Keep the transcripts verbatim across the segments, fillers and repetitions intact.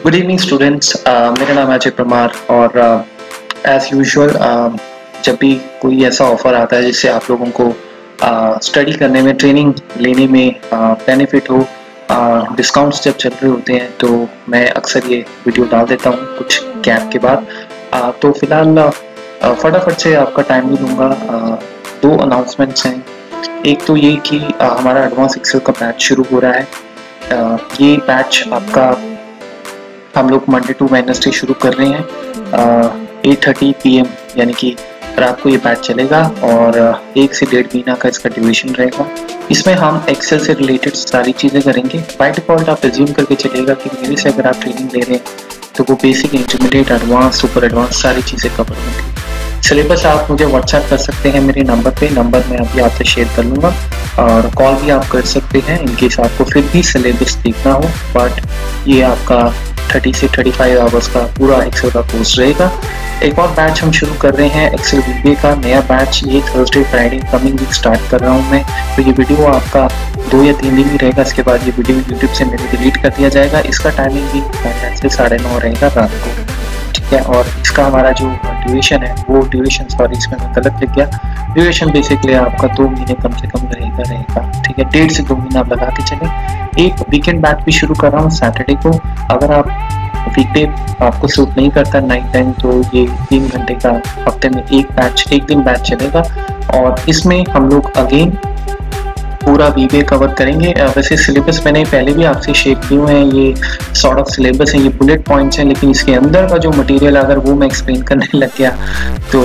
Good evening students, मेरा नाम है अजय परमार और एज uh, यूजुअल uh, जब भी कोई ऐसा ऑफर आता है जिससे आप लोगों को स्टडी uh, करने में, ट्रेनिंग लेने में बेनिफिट uh, हो, डिस्काउंट्स uh, जब चल रहे होते हैं तो मैं अक्सर ये वीडियो डाल देता हूँ कुछ गैप के बाद। uh, तो फिलहाल uh, फटाफट से आपका टाइम नहीं लूँगा। uh, दो अनाउंसमेंट्स हैं। एक तो ये कि uh, हमारा एडवांस एक्सेल का बैच शुरू हो रहा है। uh, ये बैच आपका हम लोग मंडे टू वेडनेसडे शुरू कर रहे हैं एट थर्टी पी एम यानी कि रात को ये बैच चलेगा और एक से डेढ़ महीना का इसका ड्यूरेशन रहेगा। इसमें हम एक्सेल से रिलेटेड सारी चीज़ें करेंगे। बाय डिफॉल्ट आप एज्यूम करके चलेगा कि मेरे से अगर आप ट्रेनिंग ले रहे हैं तो वो basic, intermediate, advance, super advance सारी चीज़ें कवर होंगी। सिलेबस आप मुझे व्हाट्सएप कर सकते हैं मेरे नंबर पे, नंबर मैं अभी आपसे शेयर कर लूँगा, और कॉल भी आप कर सकते हैं इनकेस आपको फिर भी सिलेबस देखना हो। बट ये आपका थर्टी से थर्टी फाइव आवर्स का पूरा एक्सेल का कोर्स रहेगा। एक और बैच हम शुरू कर रहे हैं एक्सेल वीबीए का नया बैच। ये Thursday Friday coming week start कर रहा हूँ मैं। तो ये वीडियो आपका दो या तीन दिन ही रहेगा, इसके बाद ये वीडियो यूट्यूब से मेरे डिलीट कर दिया जाएगा। इसका टाइमिंग भी से साढ़े नौ रहेगा रात को, ठीक है। और इसका हमारा जो ड्यूरेशन है वो ड्यूरेशन सॉरी इसमें मैं गलत लिख गया। ड्यूरेशन बेसिकली आपका दो महीने कम से कम रहेगा रहेगा ठीक है। डेढ़ से दो महीने आप लगा के चलें। एक वीकेंड बैच भी शुरू कर रहा हूँ सैटरडे को। अगर आप वीकडे आपको सूट नहीं करता नाइट टाइम, तो ये तीन घंटे का हफ्ते में एक बैच, एक दिन बैच चलेगा और इसमें हम लोग अगेन पूरा वीबीए कवर करेंगे। वैसे सिलेबस मैंने पहले भी आपसे शेयर किए हुए हैं, ये सॉर्ट ऑफ सिलेबस है, ये बुलेट पॉइंट्स हैं, लेकिन इसके अंदर का जो मटेरियल अगर वो मैं एक्सप्लेन करने लग गया तो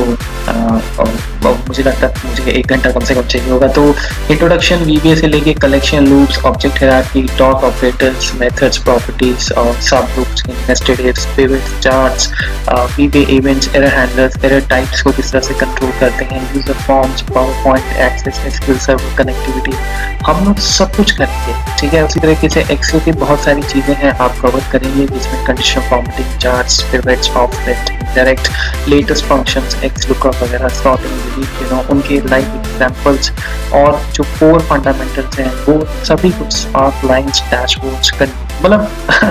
आ, मुझे लगता है मुझे एक घंटा कम से कम चाहिए होगा। तो इंट्रोडक्शन वीबीए से लेके collection, loops, object hierarchy, dot operators, methods, properties और सब loops, nested ifs, pivots, charts, VBA events, error handlers, error types को किस तरह से कंट्रोल करते हैं, user forms, power point, access, SQL server, connectivity, हम लोग सब कुछ करेंगे, ठीक है। उसी तरीके से एक्सेल की बहुत सारी चीजें हैं आप कवर करेंगे, जिसमें condition formatting, charts, pivots, offset, direct, latest functions, X lookup वगैरह, सॉर्टिंग, डिलीट, यू नो, उनके लाइव एग्जांपल्स और जो कोर फंडामेंटल्स हैं वो सभी कुछ, आप लाइंस, डैशबोर्ड्स, मतलब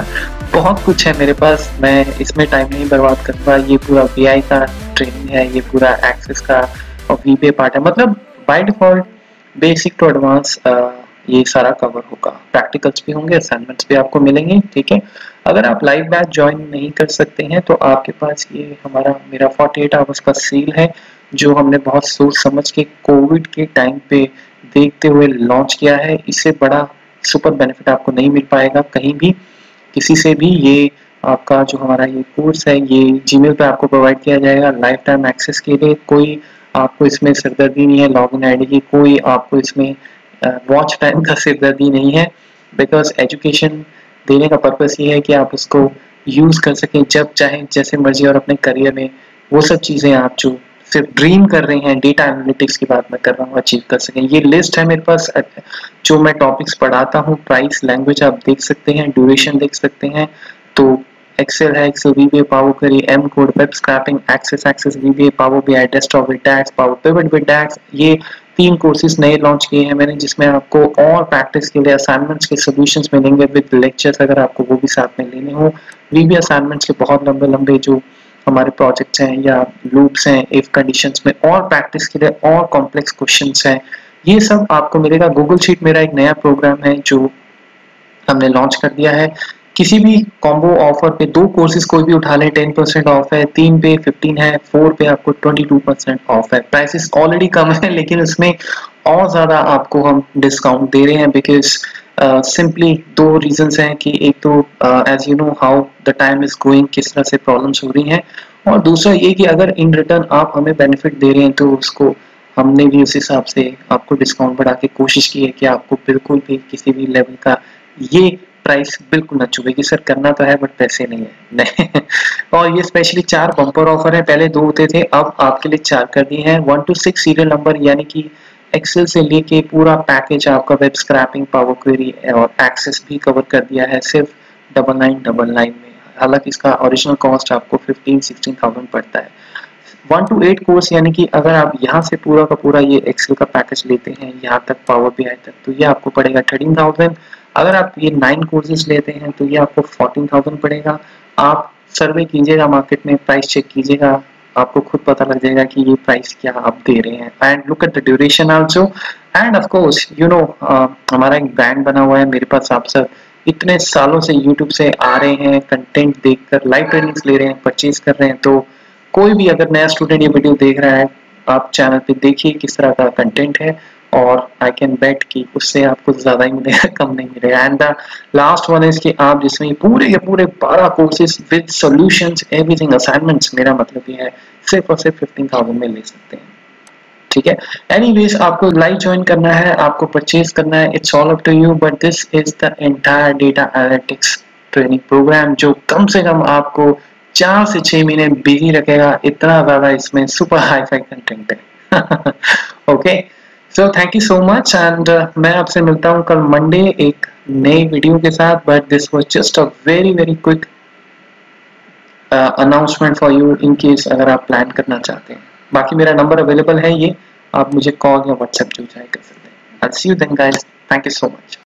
बहुत कुछ है मेरे पास। मैं इसमें टाइम नहीं बर्बाद करूँगा। ये पूरा वीआई का ट्रेनिंग है, ये पूरा एक्सेस का और वीबीए पार्ट है। मतलब by default basic to advance ये सारा कवर होगा। प्रैक्टिकल्स भी होंगे, असाइनमेंट्स भी आपको मिलेंगे, ठीक है। अगर आप लाइव बैच ज्वाइन नहीं कर सकते हैं तो आपके पास ये हमारा मेरा अड़तालीस आवर्स का सील है, जो हमने बहुत सोच समझ के कोविड के टाइम पे देखते हुए लॉन्च किया है। इससे बड़ा सुपर बेनिफिट आपको नहीं मिल पाएगा कहीं भी, किसी से भी। ये आपका जो हमारा ये कोर्स है ये जीमेल पे आपको प्रोवाइड किया जाएगा लाइफ टाइम एक्सेस के लिए। कोई आपको इसमें सिरदर्दी नहीं है लॉगिन आईडी की, कोई आपको इसमें वॉच टाइम का सिरदर्दी नहीं है, बिकॉज एजुकेशन देने का पर्पस ये है कि आप उसको यूज कर सकें जब चाहे, जैसे मर्जी, और अपने करियर में वो सब चीजें आप जो सिर्फ ड्रीम कर रहे हैं, डेटा एनालिटिक्स की बात मैं कर रहा हूँ, अचीव कर सकें। ये लिस्ट है मेरे पास जो मैं टॉपिक्स पढ़ाता हूँ। प्राइस, लैंग्वेज आप देख सकते हैं, ड्यूरेशन देख सकते हैं। तो एक्सेल है, Excel VBA, power query, M code, web scraping, access, access VBA, power BI, desktop with DAX, power pivot with DAX, ये तीन कोर्सेज नए लॉन्च किए हैं मैंने, जिसमें आपको और प्रैक्टिस के लिए असाइनमेंट्स के सॉल्यूशंस मिलेंगे विद लेक्चर्स, अगर आपको वो भी साथ में लेने हो। वीबीए असाइनमेंट्स के बहुत लंबे लंबे जो हमारे प्रोजेक्ट्स हैं या लूप्स हैं, इफ कंडीशंस में और प्रैक्टिस के लिए और कॉम्प्लेक्स क्वेश्चंस हैं, ये सब आपको मिलेगा। गूगल शीट मेरा एक नया प्रोग्राम है जो हमने लॉन्च कर दिया है। किसी भी कॉम्बो ऑफर पे दो कोर्सेज कोई भी उठा लें, टेन परसेंट ऑफ है, तीन पे फिफ्टीन है, फोर पे आपको ट्वेंटी टू परसेंट ऑफ है। प्राइसेस ऑलरेडी कम है लेकिन उसमें और ज्यादा आपको हम डिस्काउंट दे रहे हैं, बिकॉज सिंपली uh, दो रीजंस हैं कि एक तो as you know how the time is going, किस तरह से प्रॉब्लम्स हो रही हैं, और दूसरा ये कि अगर इन रिटर्न आप हमें बेनिफिट दे रहे हैं तो उसको हमने भी उस हिसाब से आपको डिस्काउंट बढ़ा के कोशिश की है कि आपको बिल्कुल भी किसी भी लेवल का ये प्राइस बिल्कुल न चुभेगी। सर करना तो है बट पैसे नहीं है नहीं। और ये स्पेशली चार बम्पर ऑफर है, पहले दो होते थे, अब आपके लिए चार कर दिए हैं। One two six serial number यानी कि एक्सेल से लेके पूरा पैकेज आपका, वेब स्क्रैपिंग, पावर क्वेरी और एक्सेस भी कवर कर दिया है सिर्फ डबल नाइन डबल नाइन में। हालांकि इसका ओरिजिनल कॉस्ट आपको फिफ्टीन सिक्सटीन थाउजेंड पड़ता है। वन टू एट कोर्स यानी कि अगर आप यहाँ से पूरा का पूरा ये एक्सेल का पैकेज लेते हैं यहाँ तक पावर बीआई तक, तो ये आपको पड़ेगा थर्टीन थाउजेंड। अगर आप ये नाइन कोर्सेज लेते हैं तो ये आपको फोर्टीन थाउजेंड पड़ेगा। आप सर्वे कीजिएगा, मार्केट में प्राइस चेक कीजिएगा, आपको खुद पता लग जाएगा कि ये प्राइस क्या आप दे रहे हैं। And look at the duration also, and of course you know हमारा एक ब्रांड बना हुआ है मेरे पास। आप सब इतने सालों से यूट्यूब से आ रहे हैं, कंटेंट देखकर लाइव ट्रेनिंग्स ले रहे हैं, परचेज कर रहे हैं। तो कोई भी अगर नया स्टूडेंट ये वीडियो देख रहा है, आप चैनल पे देखिए किस तरह का कंटेंट है, और आई कैन बेट कि उससे आपको ज्यादा ही मिलेगा, कम नहीं मिलेगा। And the last one is कि आप जिसमें पूरे के पूरे बारह courses with solutions everything assignments, मेरा मतलब ये है सिर्फ और सिर्फ फिफ्टीन थाउजेंड में ले सकते हैं। ठीक है, एनीवेज आपको लाइव ज्वाइन करना है, आपको परचेज करना है, it's all up to you, but this is the entire data analytics training program जो कम से कम आपको चार से छह महीने बिजी रखेगा। इतना ज्यादा इसमें सुपर हाई फाई कंटेंट है। Okay, so thank you so much, and मैं आपसे मिलता हूँ कल मंडे एक नए वीडियो के साथ। But this was just a very very quick announcement for you in case अगर आप प्लान करना चाहते हैं। बाकी मेरा नंबर अवेलेबल है, ये आप मुझे कॉल या व्हाट्सएप जो चाहे कर सकते हैं। I see you then guys, thank you so much.